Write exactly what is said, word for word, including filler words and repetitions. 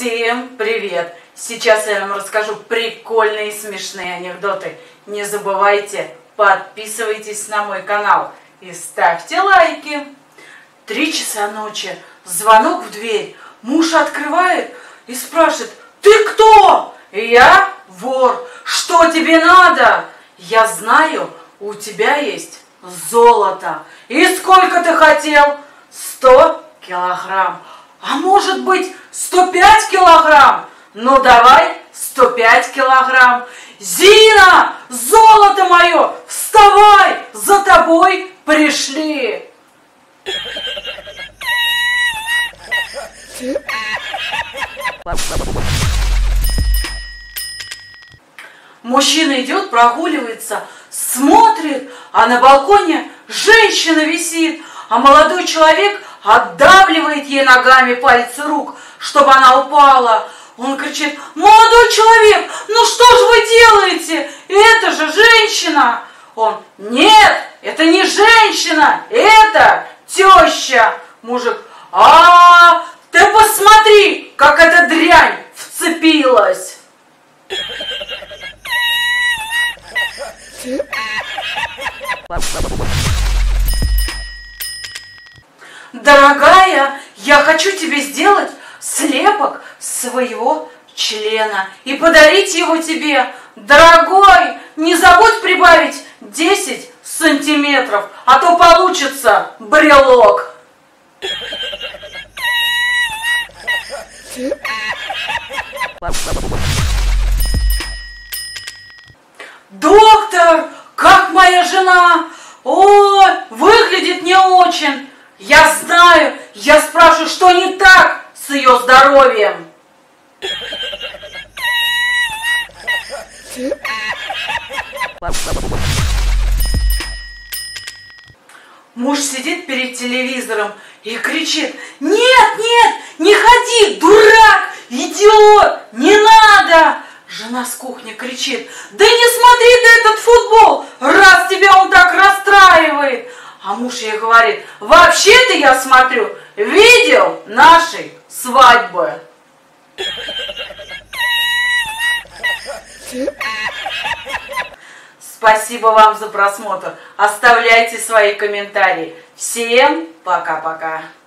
Всем привет! Сейчас я вам расскажу прикольные и смешные анекдоты. Не забывайте, подписывайтесь на мой канал и ставьте лайки. Три часа ночи. Звонок в дверь. Муж открывает и спрашивает: «Ты кто?» «Я вор. Что тебе надо?» «Я знаю, у тебя есть золото. И сколько ты хотел?» «Сто килограмм». «А может быть, сто пять килограмм?» «Ну давай, сто пять килограмм». «Зина, золото мое, вставай, за тобой пришли». Мужчина идет, прогуливается, смотрит, а на балконе женщина висит, а молодой человек отдавливает ей ногами пальцы рук, чтобы она упала. Он кричит: «Молодой человек, ну что же вы делаете? Это же женщина!» Он: «Нет, это не женщина, это теща». Мужик: «А, ты посмотри, как эта дрянь вцепилась». Дорогая, я хочу тебе сделать слепок своего члена и подарить его тебе. Дорогой, не забудь прибавить десять сантиметров, а то получится брелок. Доктор, как моя жена? О, выглядит не очень. Я знаю, я спрашиваю, что не так с ее здоровьем. Муж сидит перед телевизором и кричит: «Нет, нет, не ходи, дурак, идиот, не надо!» Жена с кухни кричит: «Да не смотри ты этот футбол, раз тебя он так расстраивает!» А муж ей говорит: «Вообще-то я смотрю видео нашей свадьбы». Спасибо вам за просмотр. Оставляйте свои комментарии. Всем пока-пока.